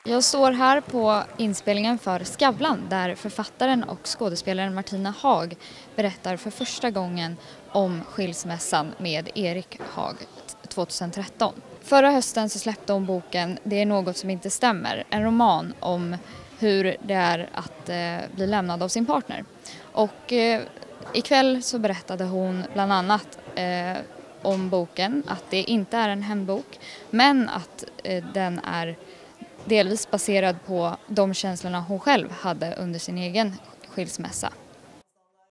Jag står här på inspelningen för Skavlan där författaren och skådespelaren Martina Haag berättar för första gången om skilsmässan med Erik Haag 2013. Förra hösten så släppte hon boken Det är något som inte stämmer, en roman om hur det är att bli lämnad av sin partner. Och ikväll så berättade hon bland annat om boken, att det inte är en hämndbok men att den är delvis baserad på de känslorna hon själv hade under sin egen skilsmässa.